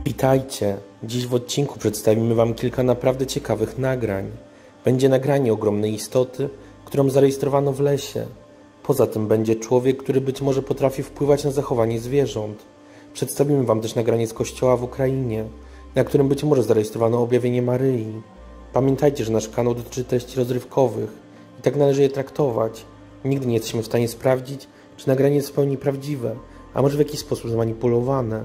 Witajcie! Dziś w odcinku przedstawimy Wam kilka naprawdę ciekawych nagrań. Będzie nagranie ogromnej istoty, którą zarejestrowano w lesie. Poza tym będzie człowiek, który być może potrafi wpływać na zachowanie zwierząt. Przedstawimy Wam też nagranie z kościoła w Ukrainie, na którym być może zarejestrowano objawienie Maryi. Pamiętajcie, że nasz kanał dotyczy treści rozrywkowych i tak należy je traktować. Nigdy nie jesteśmy w stanie sprawdzić, czy nagranie jest w pełni prawdziwe, a może w jakiś sposób zmanipulowane.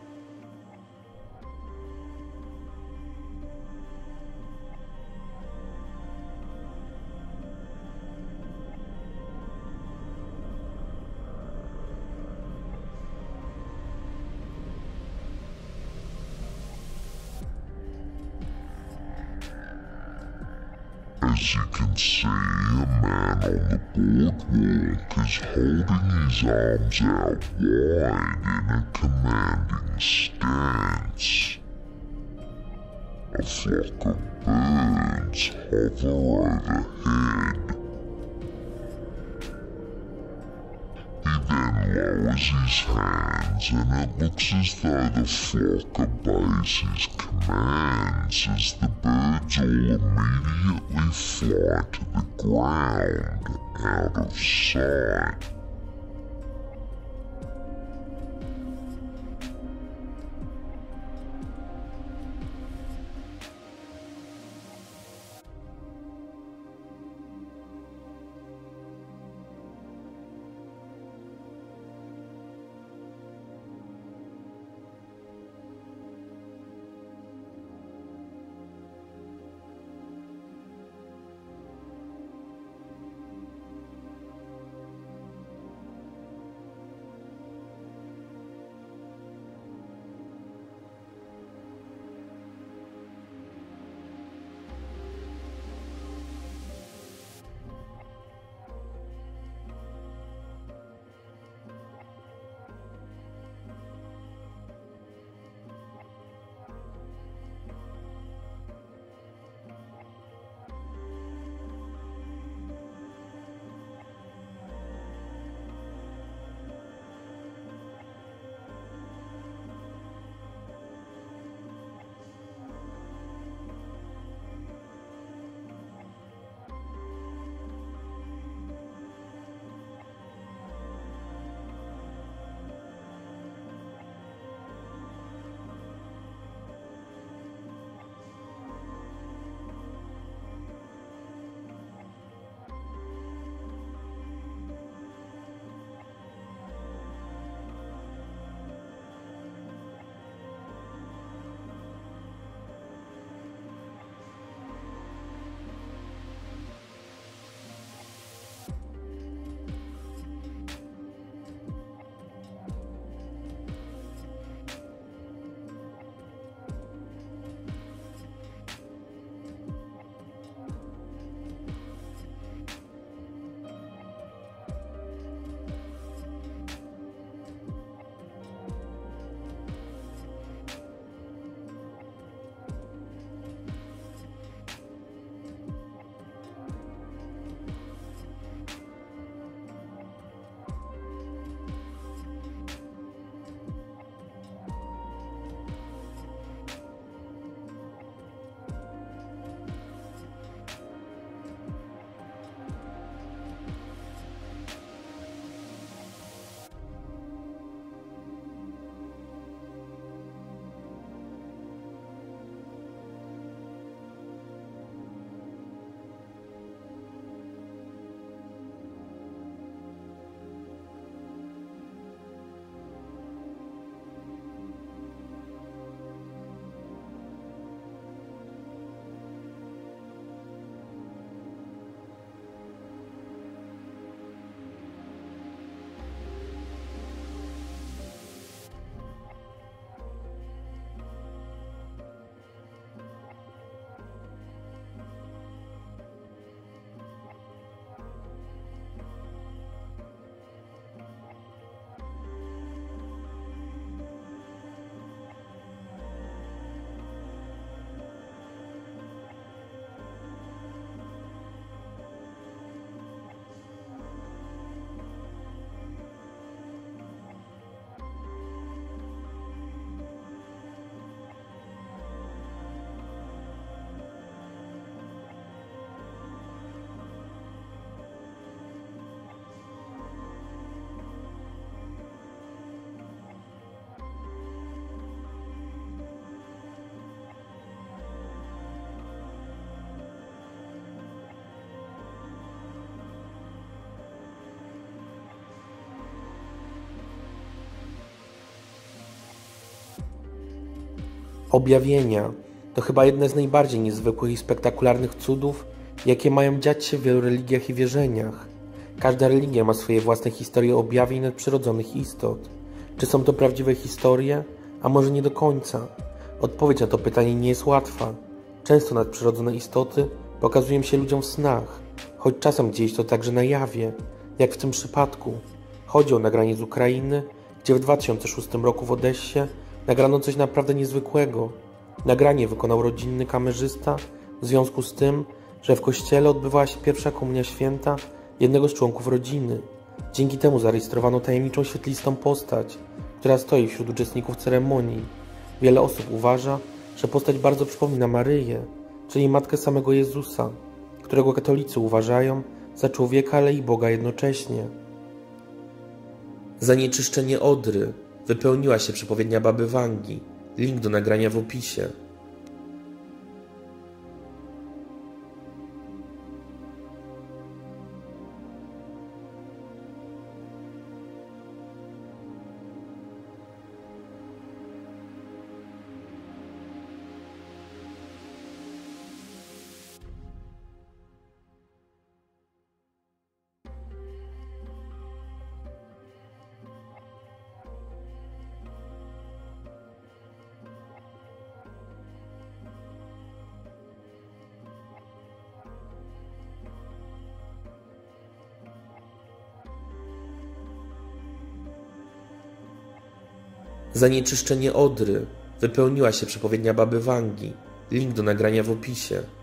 As you can see, a man on the boardwalk is holding his arms out wide in a commanding stance. A flock of birds hover overhead. He then lowers his hands, and it looks as though the flock obeys his commands as the birds all immediately fly to the ground out of sight. Objawienia to chyba jedne z najbardziej niezwykłych i spektakularnych cudów, jakie mają dziać się w wielu religiach i wierzeniach. Każda religia ma swoje własne historie objawień nadprzyrodzonych istot. Czy są to prawdziwe historie? A może nie do końca? Odpowiedź na to pytanie nie jest łatwa. Często nadprzyrodzone istoty pokazują się ludziom w snach, choć czasem dzieje się to także na jawie, jak w tym przypadku. Chodzi o nagranie z Ukrainy, gdzie w 2006 roku w Odessie nagrano coś naprawdę niezwykłego. Nagranie wykonał rodzinny kamerzysta w związku z tym, że w kościele odbywała się pierwsza komunia święta jednego z członków rodziny. Dzięki temu zarejestrowano tajemniczą świetlistą postać, która stoi wśród uczestników ceremonii. Wiele osób uważa, że postać bardzo przypomina Maryję, czyli matkę samego Jezusa, którego katolicy uważają za człowieka, ale i Boga jednocześnie. Zanieczyszczenie Odry. Wypełniła się przepowiednia baby Wangi. Link do nagrania w opisie. Zanieczyszczenie Odry. Wypełniła się przepowiednia baby Wangi. Link do nagrania w opisie.